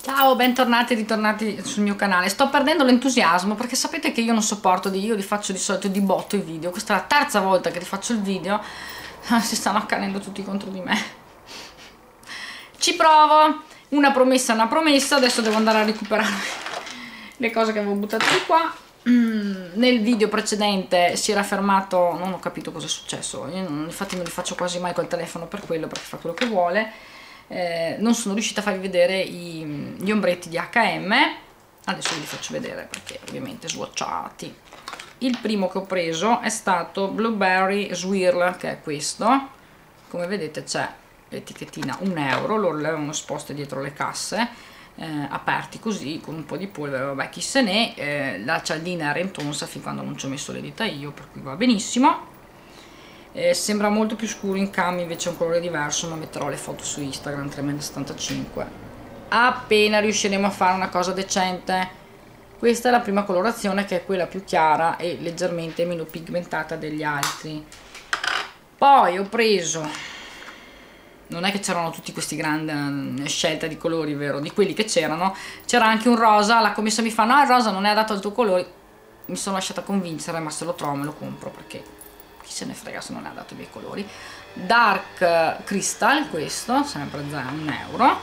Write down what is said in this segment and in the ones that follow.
Ciao, bentornati e ritornati sul mio canale. Sto perdendo l'entusiasmo perché sapete che io non sopporto io li faccio di solito di botto i video. Questa è la terza volta che rifaccio il video. Si stanno accanendo tutti contro di me. Ci provo. Una promessa è una promessa. Adesso devo andare a recuperare le cose che avevo buttato di qua. Nel video precedente si era fermato, non ho capito cosa è successo. Io infatti non li faccio quasi mai col telefono per quello, perché fa quello che vuole. Non sono riuscita a farvi vedere gli ombretti di H&M. Adesso ve li faccio vedere perché ovviamente swatchati. Il primo che ho preso è stato Blueberry Swirl, che è questo. Come vedete c'è l'etichettina 1 euro, loro le avevano esposte dietro le casse, aperti così con un po' di polvere, vabbè chi se ne. La cialdina è rentonsa fin quando non ci ho messo le dita io, per cui va benissimo. Sembra molto più scuro in cam, invece è un colore diverso, ma metterò le foto su Instagram. 3,75 appena riusciremo a fare una cosa decente. Questa è la prima colorazione, che è quella più chiara e leggermente meno pigmentata degli altri. Poi ho preso, non è che c'erano tutti questi grandi scelta di colori, vero? Di quelli che c'erano, c'era anche un rosa. La commessa mi fa: no, il rosa non è adatto al tuo colore. Mi sono lasciata convincere, ma se lo trovo me lo compro, perché chi se ne frega se non è adatto ai miei colori. Dark Crystal, questo sempre 1 euro.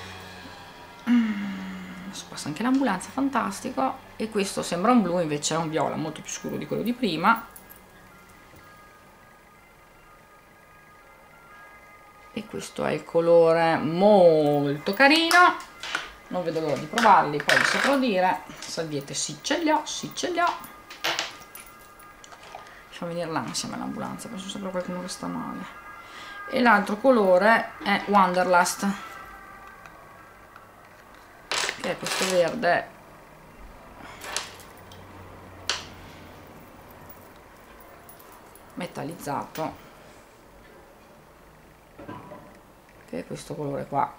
Adesso passa anche l'ambulanza, fantastico. E questo sembra un blu, invece è un viola molto più scuro di quello di prima. E questo è il colore, molto carino, non vedo l'ora di provarli. Poi vi saprò dire. Salviette sì ce li ho, sì ce li ho. Fa venire l'ansia all'ambulanza, penso sempre qualcuno che sta male. E l'altro colore è Wanderlust, che è questo verde metallizzato, che è questo colore qua.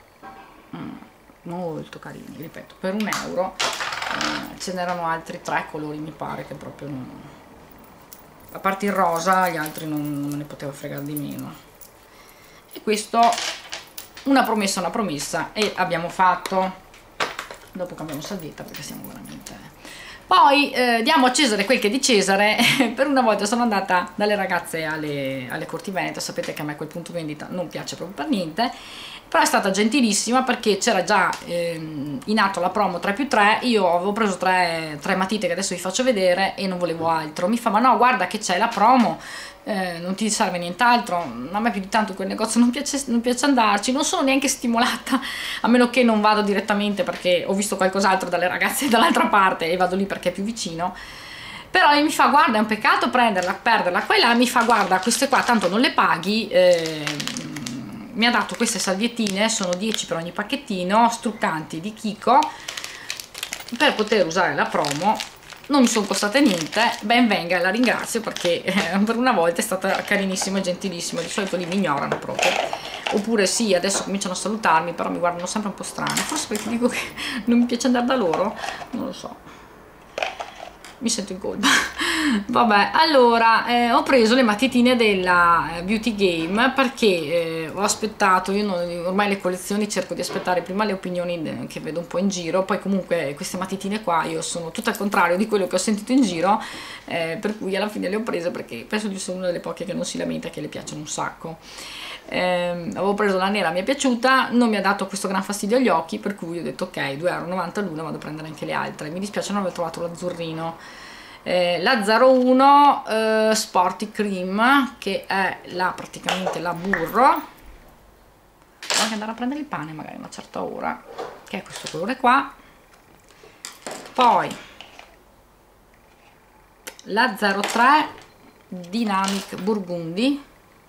Molto carini, ripeto, per 1 euro. Ce n'erano altri 3 colori, mi pare, che proprio non, a parte il rosa, gli altri non me ne potevo fregare di meno. E questo, una promessa, e abbiamo fatto. Dopo cambiamo salvietta perché siamo veramente. Poi diamo a Cesare quel che è di Cesare. Per una volta sono andata dalle ragazze alle Corti Venete. Sapete che a me quel punto vendita non piace proprio per niente, però è stata gentilissima perché c'era già in atto la promo 3+3. Io avevo preso tre matite che adesso vi faccio vedere e non volevo altro. Mi fa: ma no, guarda che c'è la promo, non ti serve nient'altro. A me più di tanto in quel negozio non piace andarci, non sono neanche stimolata, a meno che non vado direttamente perché ho visto qualcos'altro dalle ragazze dall'altra parte e vado lì perché è più vicino. Però lei mi fa: guarda, è un peccato perderla qua e là. Mi fa: guarda, queste qua tanto non le paghi. Mi ha dato queste salviettine, sono 10 per ogni pacchettino, struccanti di Kiko, per poter usare la promo. Non mi sono costate niente, ben venga, la ringrazio perché per una volta è stata carinissima e gentilissima. Di solito li mi ignorano proprio, oppure sì, adesso cominciano a salutarmi, però mi guardano sempre un po' strano, forse perché dico che non mi piace andare da loro, non lo so, mi sento in colpa. Vabbè, allora ho preso le matitine della Beauty Game perché ho aspettato. Io ormai le collezioni cerco di aspettare prima le opinioni che vedo un po' in giro, poi comunque queste matitine qua io sono tutto al contrario di quello che ho sentito in giro, per cui alla fine le ho prese perché penso di essere una delle poche che non si lamenta e che le piacciono un sacco. Avevo preso la nera, mi è piaciuta, non mi ha dato questo gran fastidio agli occhi, per cui ho detto ok, 2,90 € l'una, vado a prendere anche le altre. Mi dispiace non aver trovato l'azzurrino. La 01 Sporty Cream, che è praticamente la burro. Devo anche andare a prendere il pane magari a una certa ora, che è questo colore qua. Poi la 03 Dynamic Burgundy,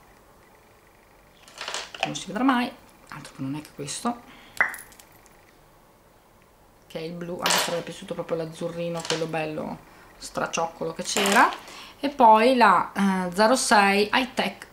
non si vedrà mai, altro che non è che questo, che è il blu. A me sarebbe piaciuto proprio l'azzurrino, quello bello stracioccolo che c'era. E poi la 06 High Tech.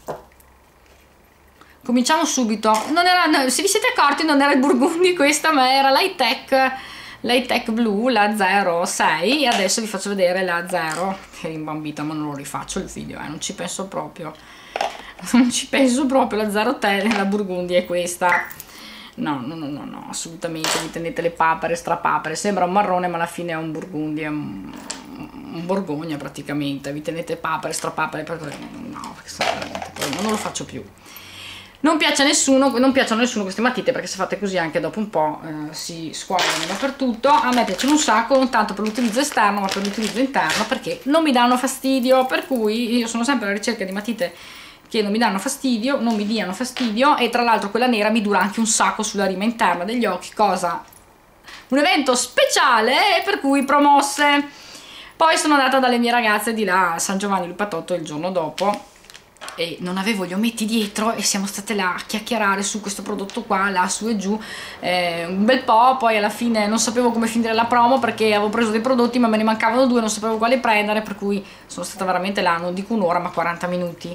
Cominciamo subito. Non era, se vi siete accorti, non era il burgundy questa, ma era l'High Tech blu, la 06. E adesso vi faccio vedere la 0, che è rimbambita, ma non lo rifaccio il video, non ci penso proprio. Non ci penso proprio. La 03, la burgundy è questa. no, assolutamente. Vi tenete le papere, strapapere, sembra un marrone ma alla fine è un burgundy, è un borgogna praticamente. Vi tenete papere, strapapere, no, veramente, poi non lo faccio più. Non piace a nessuno, non piacciono a nessuno queste matite, perché se fate così anche dopo un po' si squagliano dappertutto. A me piacciono un sacco, non tanto per l'utilizzo esterno ma per l'utilizzo interno, perché non mi danno fastidio, per cui io sono sempre alla ricerca di matite che non mi danno fastidio, non mi diano fastidio, e tra l'altro quella nera mi dura anche un sacco sulla rima interna degli occhi, cosa, un evento speciale, e per cui promosse. Poi sono andata dalle mie ragazze di là a San Giovanni Lupatotto il giorno dopo e non avevo gli ometti dietro e siamo state là a chiacchierare su questo prodotto qua, là su e giù, un bel po'. Poi alla fine non sapevo come finire la promo perché avevo preso dei prodotti ma me ne mancavano due, non sapevo quale prendere, per cui sono stata veramente là, non dico un'ora ma 40 minuti.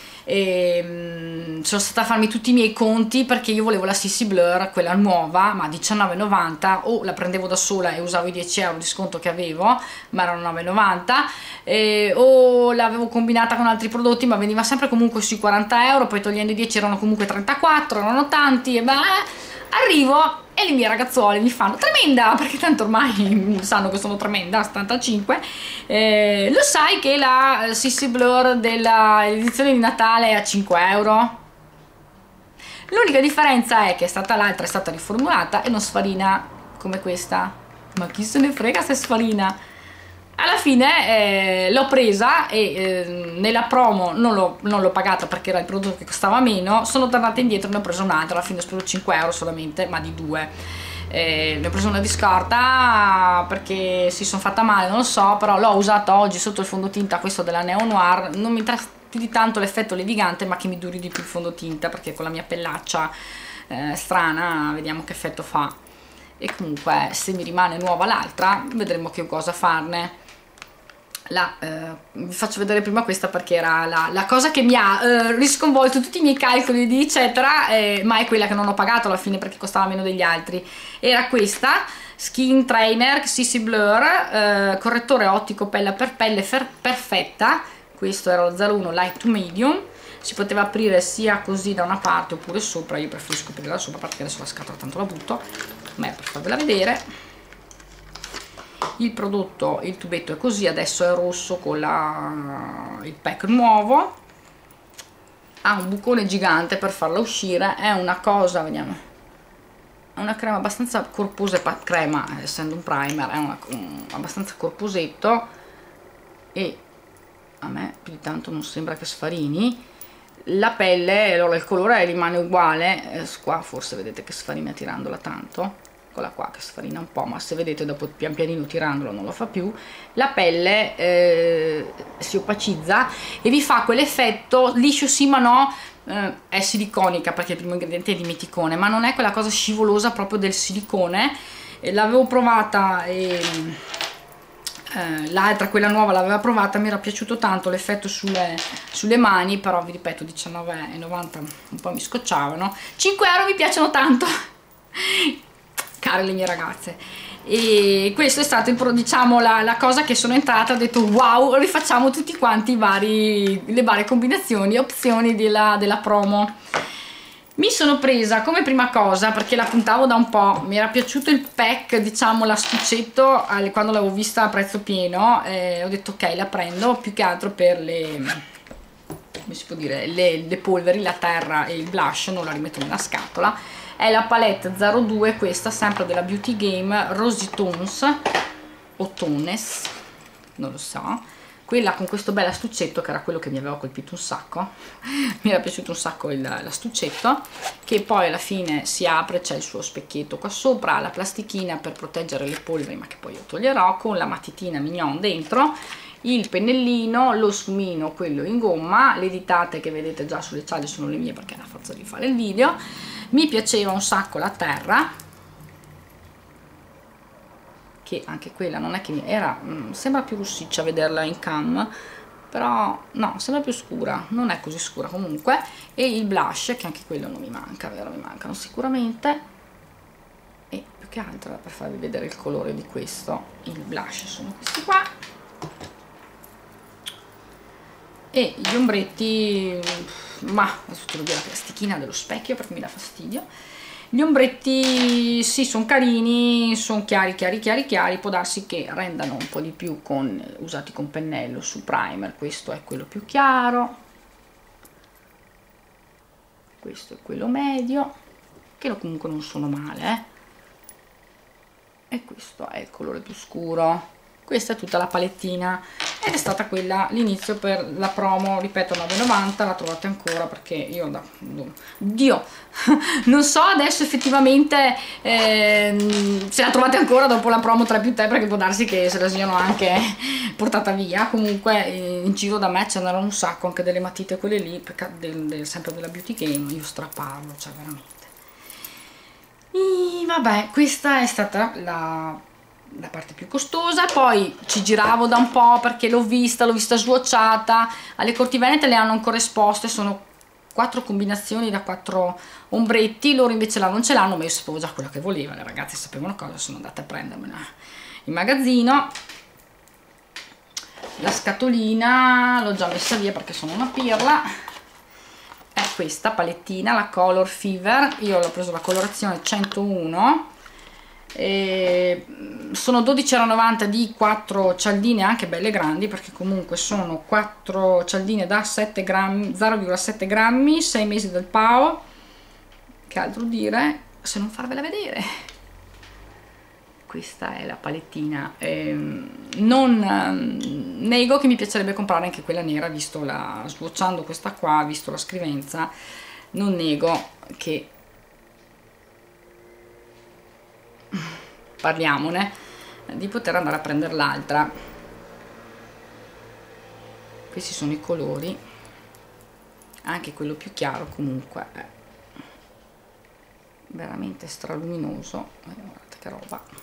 E sono stata a farmi tutti i miei conti perché io volevo la CC Blur, quella nuova, ma 19,90, o la prendevo da sola e usavo i 10 euro di sconto che avevo, ma erano 9,90, o l'avevo combinata con altri prodotti ma veniva sempre comunque sui 40 euro, poi togliendo i 10 erano comunque 34, erano tanti, e beh, arrivo e le mie ragazzuole mi fanno: tremenda, perché tanto ormai sanno che sono tremenda, 75, lo sai che la CC Blur dell'edizione di Natale è a 5 euro? L'unica differenza è che l'altra è stata riformulata e non sfarina come questa, ma chi se ne frega se sfarina. Alla fine l'ho presa e nella promo non l'ho pagata perché era il prodotto che costava meno. Sono tornata indietro e ne ho preso un'altra, alla fine ho speso 5 euro solamente, ma di due. Ne ho preso una di scorta perché si sono fatta male, non lo so, però l'ho usata oggi sotto il fondotinta, questo della Neo Noir. Non mi interessa più di tanto l'effetto levigante, ma che mi duri di più il fondotinta, perché con la mia pellaccia strana vediamo che effetto fa. E comunque se mi rimane nuova l'altra vedremo che cosa farne. Vi faccio vedere prima questa perché era la cosa che mi ha risconvolto tutti i miei calcoli di eccetera, ma è quella che non ho pagato alla fine perché costava meno degli altri. Era questa Skin Trainer CC Blur, correttore ottico pelle per pelle perfetta. Questo era lo 01 light to medium, si poteva aprire sia così da una parte oppure sopra. Io preferisco aprire da sopra perché adesso la scatola tanto la butto, ma è per farvela vedere. Il prodotto, il tubetto è così, adesso è rosso con il pack nuovo, ha un bucone gigante per farla uscire, è una cosa, vediamo, è una crema abbastanza corposa, crema essendo un primer, è abbastanza corposetto e a me più di tanto non sembra che sfarini. La pelle, allora il colore rimane uguale, qua forse vedete che sfarina tirandola tanto, quella qua che sfarina un po', ma se vedete dopo pian pianino tirandolo non lo fa più. La pelle si opacizza e vi fa quell'effetto liscio sì ma no, è siliconica perché il primo ingrediente è dimeticone, ma non è quella cosa scivolosa proprio del silicone. L'avevo provata e l'altra, quella nuova, l'aveva provata, mi era piaciuto tanto l'effetto sulle mani, però vi ripeto 19,90 un po' mi scocciavano. 5 euro mi piacciono tanto care le mie ragazze, e questo è stato diciamo la cosa che sono entrata, ho detto wow, rifacciamo tutti quanti le varie combinazioni, opzioni della promo. Mi sono presa come prima cosa, perché la puntavo da un po', mi era piaciuto il pack, diciamo l'astuccetto, quando l'avevo vista a prezzo pieno, ho detto ok, la prendo più che altro per come si può dire, le polveri, la terra e il blush, non la rimetto nella scatola. È la palette 02, questa sempre della Beauty Game, Rosy Tones o Tones, non lo so, quella con questo bel astuccetto che era quello che mi aveva colpito un sacco. Mi era piaciuto un sacco l'astuccetto, che poi alla fine si apre, c'è il suo specchietto qua sopra, la plastichina per proteggere le polveri ma che poi io toglierò, con la matitina mignon dentro, il pennellino, lo sfumino quello in gomma, le ditate che vedete già sulle ciaglie sono le mie perché è la forza di fare il video. Mi piaceva un sacco la terra, che anche quella non è che era, sembra più rossiccia a vederla in cam, però no, sembra più scura, non è così scura comunque. E il blush, che anche quello non mi manca, vero? Mi mancano sicuramente. E più che altro per farvi vedere il colore di questo, il blush sono questi qua, e gli ombretti, ma adesso te lo dico, la plastichina dello specchio perché mi dà fastidio. Gli ombretti sì, sono carini, sono chiari chiari chiari chiari, può darsi che rendano un po' di più usati con pennello su primer. Questo è quello più chiaro, questo è quello medio, che comunque non sono male, e questo è il colore più scuro. Questa è tutta la palettina ed è stata quella l'inizio per la promo, ripeto, 9,90. La trovate ancora perché io Dio non so adesso effettivamente se la trovate ancora dopo la promo 3+3, perché può darsi che se la siano anche portata via. Comunque in giro da me ce n'erano un sacco, anche delle matite quelle lì, sempre della Beauty Game. Io straparlo, cioè veramente. E vabbè, questa è stata la parte più costosa. Poi ci giravo da un po' perché l'ho vista swatchata. Alle Cortivenete le hanno ancora esposte, sono 4 combinazioni da 4 ombretti, loro invece là non ce l'hanno, ma io sapevo già quella che voleva, le ragazze sapevano cosa, sono andate a prendermela in magazzino. La scatolina l'ho già messa via perché sono una pirla. È questa palettina, la Color Fever, io l'ho preso la colorazione 101, e sono 12,90 di 4 cialdine anche belle grandi, perché comunque sono 4 cialdine da 7 grammi, 0,7 grammi, 6 mesi del PAO. Che altro dire se non farvela vedere? Questa è la palettina. Non nego che mi piacerebbe comprare anche quella nera, visto swatchando questa qua, visto la scrivenza, non nego che, parliamone, di poter andare a prendere l'altra. Questi sono i colori, anche quello più chiaro comunque è veramente straluminoso. Guardate che roba.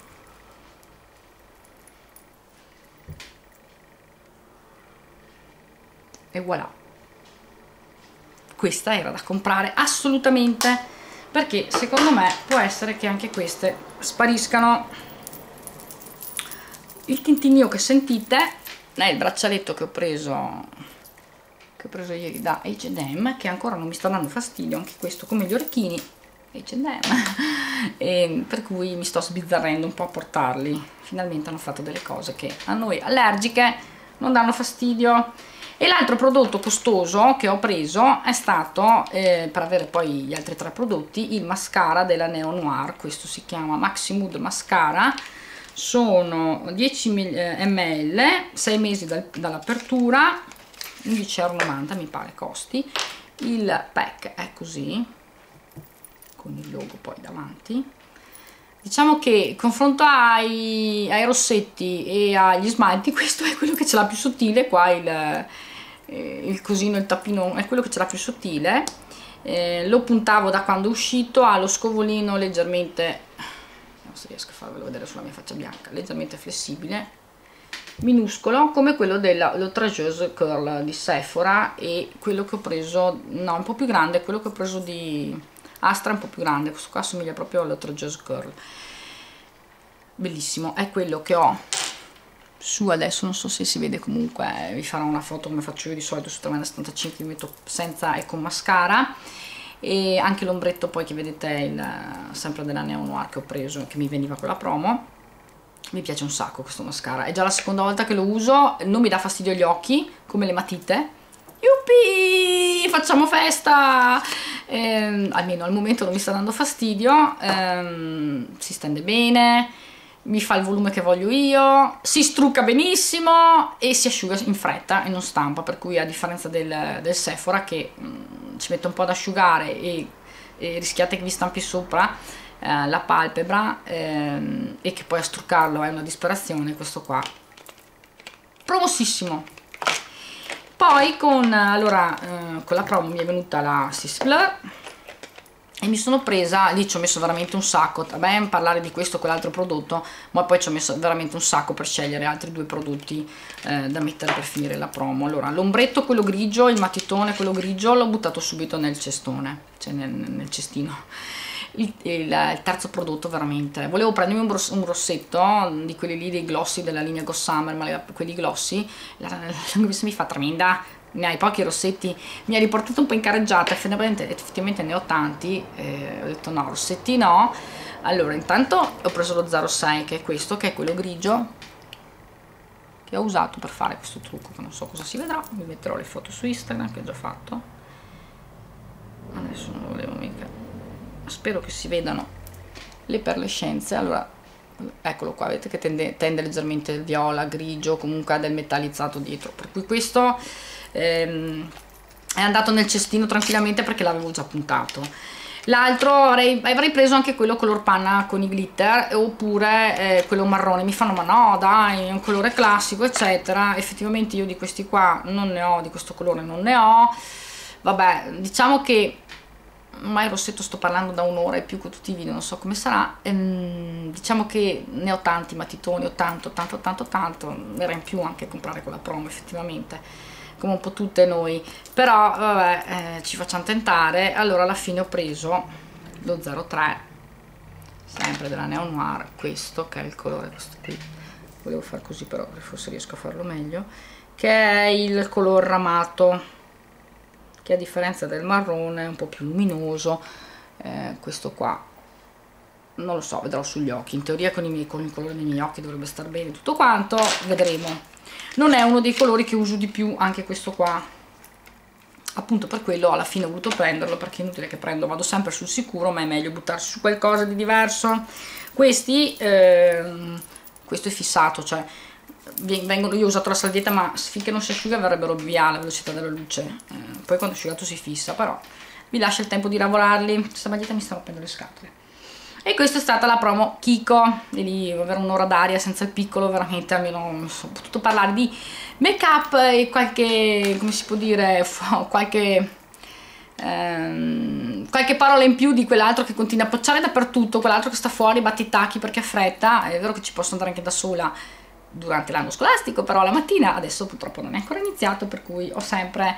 E voilà, questa era da comprare assolutamente, perché secondo me può essere che anche queste spariscano. Il tintinnio che sentite è il braccialetto che ho preso ieri da H&M, che ancora non mi sta dando fastidio, anche questo come gli orecchini H&M, e per cui mi sto sbizzarrendo un po' a portarli. Finalmente hanno fatto delle cose che a noi allergiche non danno fastidio. E l'altro prodotto costoso che ho preso è stato, per avere poi gli altri 3 prodotti, il mascara della Neo Noir. Questo si chiama Maxi Mood Mascara, sono 10 ml, 6 mesi dall'apertura, 11,90 € mi pare costi. Il pack è così, con il logo poi davanti. Diciamo che confronto ai rossetti e agli smalti, questo è quello che ce l'ha più sottile. Qua il cosino, il tappino è quello che ce l'ha più sottile. Lo puntavo da quando è uscito, ha lo scovolino leggermente, non so se riesco a farvelo vedere sulla mia faccia bianca, leggermente flessibile, minuscolo, come quello dell'Outrageuse Curl di Sephora, e quello che ho preso, no, un po' più grande, quello che ho preso di Astra è un po' più grande. Questo qua assomiglia proprio all'Outrageuse Curl, bellissimo. È quello che ho su adesso, non so se si vede, comunque vi farò una foto come faccio io di solito su 3,75 m, mi metto senza e con mascara. E anche l'ombretto poi che vedete sempre della Neo Noir che ho preso, che mi veniva con la promo. Mi piace un sacco questo mascara, è già la seconda volta che lo uso, non mi dà fastidio agli occhi come le matite. Yuppie, facciamo festa! Almeno al momento non mi sta dando fastidio, si stende bene, mi fa il volume che voglio io, si strucca benissimo e si asciuga in fretta e non stampa, per cui a differenza del Sephora che ci mette un po' ad asciugare e rischiate che vi stampi sopra la palpebra, e che poi a struccarlo è una disperazione, questo qua promossissimo. Poi con la promo mi è venuta la Sis Blur e mi sono presa, lì ci ho messo veramente un sacco, a me parlare di questo o quell'altro prodotto, ma poi ci ho messo veramente un sacco per scegliere altri 2 prodotti da mettere per finire la promo. Allora, l'ombretto, quello grigio, il matitone, quello grigio, l'ho buttato subito nel cestone, cioè nel cestino. Il terzo prodotto veramente, volevo prendermi un rossetto di quelli lì dei glossy della linea Gossamer, ma quelli glossy, la lunghezza mi fa tremenda ne hai pochi rossetti, mi ha riportato un po' in careggiata, effettivamente ne ho tanti, ho detto no, rossetti no. Allora intanto ho preso lo 06, che è questo, che è quello grigio che ho usato per fare questo trucco, che non so cosa si vedrà, vi metterò le foto su Instagram che ho già fatto, adesso non volevo mica, spero che si vedano le perlescenze. Allora eccolo qua, vedete che tende leggermente il viola, grigio, comunque ha del metallizzato dietro, per cui questo è andato nel cestino tranquillamente perché l'avevo già puntato. L'altro avrei preso anche quello color panna con i glitter, oppure quello marrone. Mi fanno ma no dai, è un colore classico eccetera. Effettivamente io di questi qua non ne ho, di questo colore non ne ho. Vabbè, diciamo che ormai il rossetto sto parlando da un'ora e più con tutti i video, non so come sarà. Diciamo che ne ho tanti matitoni, ho tanto, era in più anche comprare con la promo effettivamente, come un po' tutte noi, però vabbè, ci facciamo tentare. Allora alla fine ho preso lo 03, sempre della Neo Noir, questo che è il colore, questo qui volevo far così però forse riesco a farlo meglio, che è il color ramato, che a differenza del marrone è un po' più luminoso. Questo qua non lo so, vedrò sugli occhi, in teoria con il colore dei miei occhi dovrebbe star bene tutto quanto, vedremo. Non è uno dei colori che uso di più anche questo qua, appunto per quello alla fine ho voluto prenderlo, perché è inutile che vado sempre sul sicuro, ma è meglio buttarsi su qualcosa di diverso. Questi questo è fissato, cioè io ho usato la salvietta, ma finché non si asciuga verrebbero via alla velocità della luce, poi quando è asciugato si fissa, però vi lascia il tempo di lavorarli. Questa maglietta mi sta rompendo le scatole. E questa è stata la promo Kiko, e lì avere un'ora d'aria senza il piccolo, veramente almeno ho potuto parlare di make up e qualche, come si può dire, qualche parola in più di quell'altro che continua a pocciare dappertutto, quell'altro che sta fuori, batte i tacchi perché ha fretta. È vero che ci posso andare anche da sola durante l'anno scolastico, però la mattina adesso purtroppo non è ancora iniziato, per cui ho sempre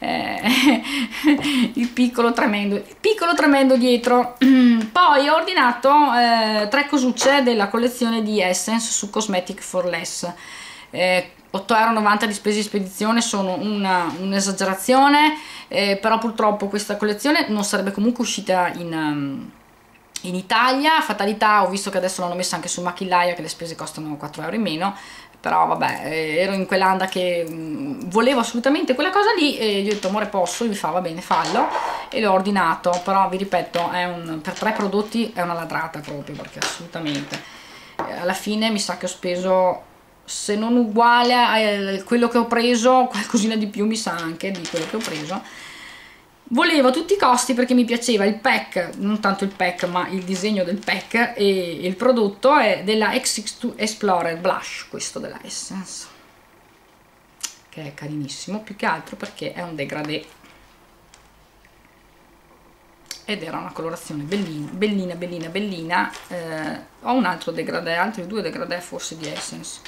il piccolo tremendo dietro. Poi ho ordinato 3 cosucce della collezione di Essence su Cosmetic for Less, 8,90 € di spese di spedizione sono un'esagerazione, però purtroppo questa collezione non sarebbe comunque uscita in Italia. Fatalità, ho visto che adesso l'hanno messa anche su Machillaia, che le spese costano 4 € in meno, però vabbè, ero in quell'anda che volevo assolutamente quella cosa lì e gli ho detto amore posso, mi fa va bene fallo, e l'ho ordinato. Però vi ripeto, per 3 prodotti è una ladrata proprio, perché assolutamente alla fine mi sa che ho speso, se non uguale a quello che ho preso, qualcosina di più mi sa anche di quello che ho preso. Volevo a tutti i costi, perché mi piaceva il pack, non tanto il pack ma il disegno del pack, e il prodotto è della X62 Explorer Blush, questo della Essence, che è carinissimo, più che altro perché è un degradé ed era una colorazione bellina. Ho un altro degradé, altri 2 degradé forse di Essence.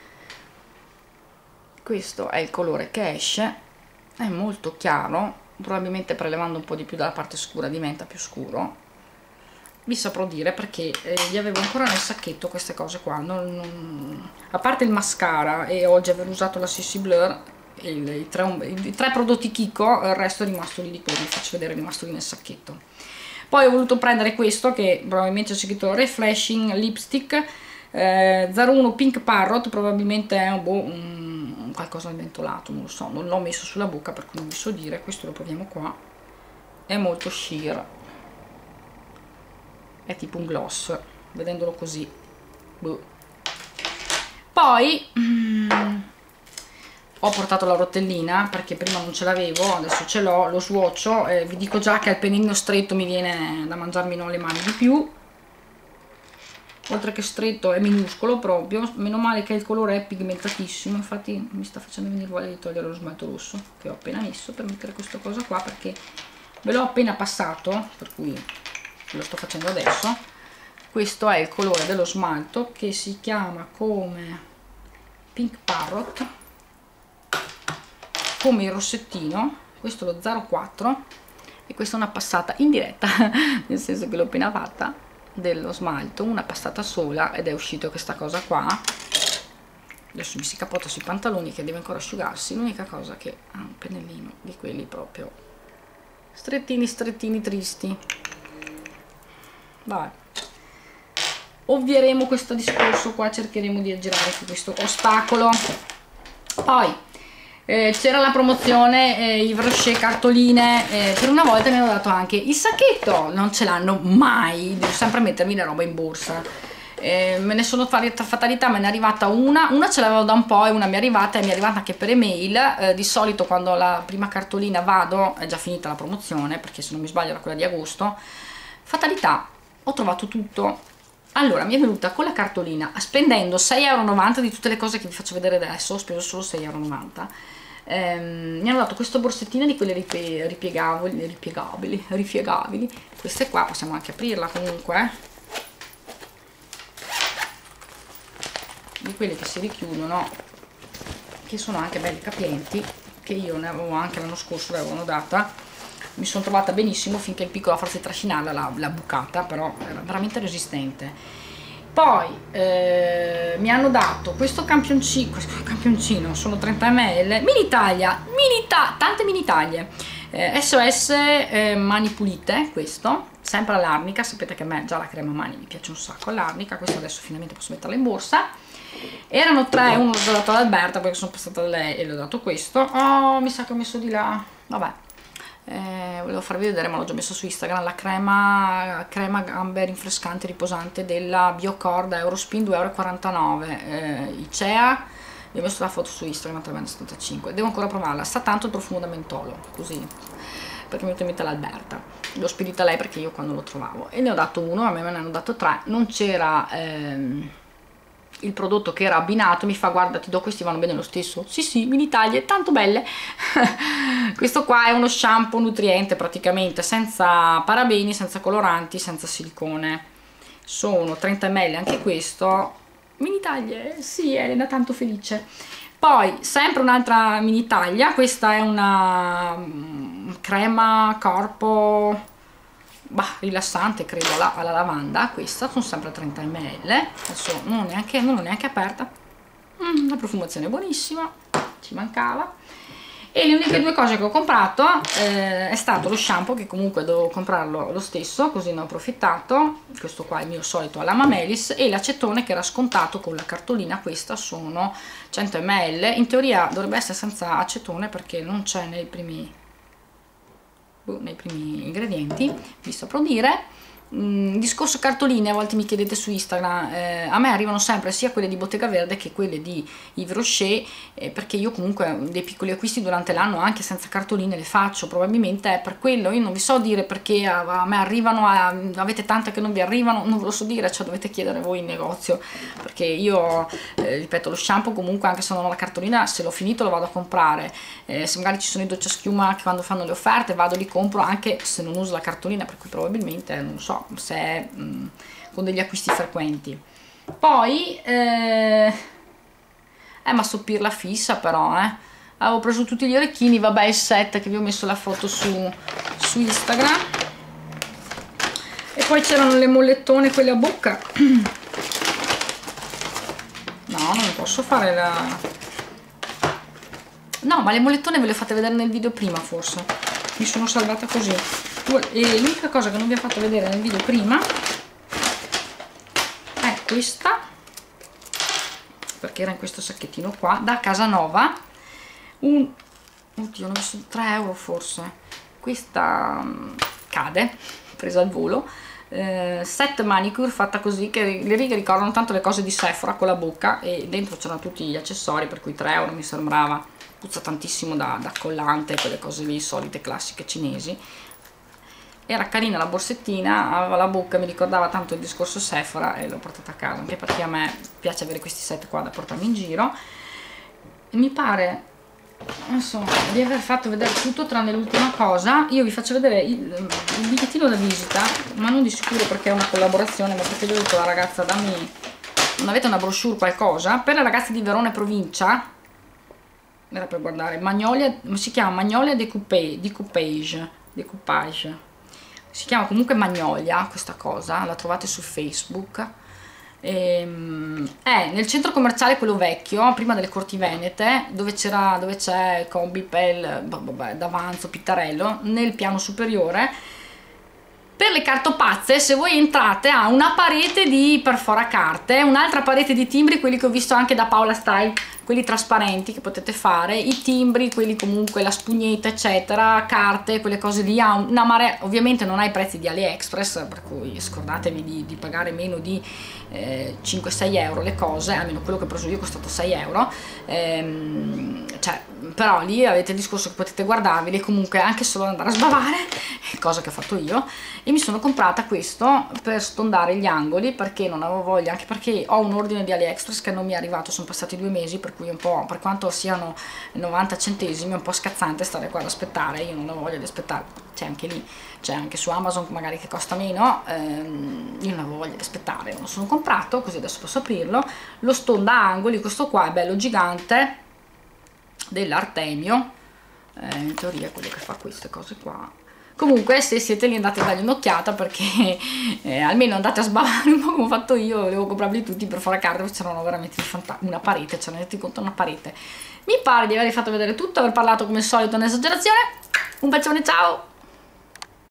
Questo è il colore che esce, è molto chiaro, probabilmente prelevando un po' di più dalla parte scura diventa più scuro. Vi saprò dire perché li avevo ancora nel sacchetto queste cose qua, a parte il mascara e oggi aver usato la CC Blur e i 3 prodotti Kiko, il resto è rimasto lì, vi faccio vedere, è rimasto lì nel sacchetto. Poi ho voluto prendere questo, che probabilmente c'è scritto Refreshing Lipstick 01 Pink Parrot, probabilmente è un qualcosa di mentolato, non lo so, non l'ho messo sulla bocca per cui non vi so dire. Questo lo proviamo qua, è molto sheer, è tipo un gloss vedendolo così. Poi ho portato la rotellina perché prima non ce l'avevo, adesso ce l'ho, lo swatcho, vi dico già che al pennino stretto mi viene da mangiarmi le mani di più, oltre che stretto è minuscolo proprio. Meno male che il colore è pigmentatissimo, infatti mi sta facendo venire voglia di togliere lo smalto rosso che ho appena messo per mettere questa cosa qua, perché ve l'ho appena passato, per cui lo sto facendo adesso. Questo è il colore dello smalto, che si chiama come Pink Parrot, come il rossettino. Questo è lo 04 e questa è una passata in diretta nel senso che l'ho appena fatta, dello smalto, una passata sola, ed è uscito questa cosa qua. adesso mi si capotta sui pantaloni che deve ancora asciugarsi. L'unica cosa che ha un pennellino di quelli proprio strettini strettini tristi. Vabbè, ovvieremo questo discorso qua, cercheremo di aggirare questo ostacolo. Poi c'era la promozione Yves Rocher cartoline, per una volta mi hanno dato anche il sacchetto, non ce l'hanno mai, devo sempre mettermi la roba in borsa. Me ne sono fatalità, me ne è arrivata una ce l'avevo da un po' e una mi è arrivata, e mi è arrivata anche per email. Di solito quando la prima cartolina vado è già finita la promozione, perché se non mi sbaglio era quella di agosto. Fatalità, ho trovato tutto. Allora mi è venuta con la cartolina, spendendo 6,90 € di tutte le cose che vi faccio vedere adesso, ho speso solo 6,90 €. Mi hanno dato questo borsettino di quelle ripiegabili, queste qua possiamo anche aprirla comunque, di quelle che si richiudono, che sono anche belli capienti, che io ne avevo anche l'anno scorso, l'avevano data, mi sono trovata benissimo finché il piccolo a forza di trascinarla l'ha bucata, però era veramente resistente. Poi mi hanno dato questo campioncino, sono 30 ml, mini taglia, tante mini taglie, SOS mani pulite, questo, sempre all'arnica, sapete che a me già la crema mani mi piace un sacco all'arnica, questo adesso finalmente posso metterla in borsa. Erano 3, uno l'ho dato ad Alberta perché sono passata da lei e le ho dato questo. Oh, mi sa che ho messo di là, vabbè. Volevo farvi vedere, ma l'ho già messo su Instagram, la crema gambe rinfrescante riposante della Biocore da Eurospin, 2,49 €, Icea. Vi ho messo la foto su Instagram, 3,75 €, devo ancora provarla, sta tanto il profumo da mentolo, così, perché mi è venuta in mente l'Alberta, l'ho spedita a lei perché io quando lo trovavo, e ne ho dato uno, a me ne hanno dato 3, non c'era il prodotto che era abbinato. Mi fa: guarda, ti do questi, vanno bene lo stesso. Sì, mini taglie, tanto belle. Questo qua è uno shampoo nutriente praticamente, senza parabeni, senza coloranti, senza silicone, sono 30 ml anche questo, mini taglie, sì, Elena tanto felice. Poi sempre un'altra mini taglia, questa è una crema corpo rilassante, credo alla lavanda, questa sono sempre 30 ml, adesso non l'ho neanche aperta. La profumazione è buonissima, ci mancava. E le uniche due cose che ho comprato è stato lo shampoo, che comunque dovevo comprarlo lo stesso, così ne ho approfittato. Questo qua è il mio solito alla Mamelis, e l'acetone che era scontato con la cartolina, questa sono 100 ml, in teoria dovrebbe essere senza acetone perché non c'è nei primi ingredienti, vi saprò dire. Discorso cartoline, a volte mi chiedete su Instagram, a me arrivano sempre sia quelle di Bottega Verde che quelle di Yves Rocher, perché io comunque dei piccoli acquisti durante l'anno anche senza cartoline le faccio, probabilmente è per quello. Io non vi so dire perché a me arrivano, avete tante che non vi arrivano, non ve lo so dire, cioè dovete chiedere voi in negozio, perché io ripeto, lo shampoo comunque anche se non ho la cartolina, se l'ho finito lo vado a comprare, se magari ci sono i doccia schiuma che quando fanno le offerte vado li compro anche se non uso la cartolina, per cui probabilmente non so se è con degli acquisti frequenti. Poi ma so pirla fissa però, avevo preso tutti gli orecchini, vabbè, il set che vi ho messo la foto su Instagram. E poi c'erano le mollettone, quelle a bocca. No, non posso fare no, ma le mollettone ve le fate vedere nel video prima, forse mi sono salvata così. E l'unica cosa che non vi ho fatto vedere nel video prima è questa, perché era in questo sacchettino qua, da Casanova, oddio, ne ho messo 3 € forse, questa cade, presa al volo, set manicure fatta così, che le righe ricordano tanto le cose di Sephora con la bocca, e dentro c'erano tutti gli accessori, per cui 3 € mi sembrava. Puzza tantissimo da collante, quelle cose lì solite classiche cinesi. Era carina la borsettina, aveva la bocca, mi ricordava tanto il discorso Sephora, e l'ho portata a casa, anche perché a me piace avere questi set qua da portarmi in giro. E mi pare, insomma, di aver fatto vedere tutto tranne l'ultima cosa. Io vi faccio vedere il bigliettino da visita, ma non di sicuro perché è una collaborazione, ma perché gli ho detto alla ragazza: dammi, non avete una brochure, qualcosa? Per le ragazze di Verona e provincia, era per guardare, Magnolia, si chiama Magnolia Decoupage, si chiama comunque Magnolia questa cosa, la trovate su Facebook, Nel centro commerciale quello vecchio, prima delle Corti Venete, dove c'è Combipel, Davanzo, Pittarello, nel piano superiore. Per le cartopazze, se voi entrate, ha una parete di perforacarte, un'altra parete di timbri, quelli che ho visto anche da Paola Style, quelli trasparenti che potete fare, i timbri, quelli comunque la spugnetta eccetera, carte, quelle cose lì, ha una marea. Ovviamente non ha i prezzi di AliExpress, per cui scordatevi di pagare meno di 5-6 euro le cose, almeno quello che ho preso io è costato 6 euro, cioè, però lì avete il discorso che potete guardarveli comunque anche solo andare a sbavare, cosa che ho fatto io, e mi sono comprata questo per stondare gli angoli perché non avevo voglia, anche perché ho un ordine di AliExpress che non mi è arrivato, sono passati 2 mesi, per cui un po', per quanto siano 90 centesimi, è un po' scazzante stare qua ad aspettare, io non ho voglia di aspettare, c'è anche lì, c'è anche su Amazon magari che costa meno, io non avevo voglia di aspettare, lo sono comprato, così adesso posso aprirlo, lo stonda a angoli, questo qua è bello gigante, dell'Artemio, in teoria è quello che fa queste cose qua. Comunque se siete lì andate a dargli un'occhiata, perché almeno andate a sbavare un po' come ho fatto io, volevo comprarli tutti per fare carta, perché c'erano veramente una parete, cioè rendete conto, una parete. Mi pare di aver fatto vedere tutto, aver parlato come al solito un'esagerazione. Un bacione, ciao!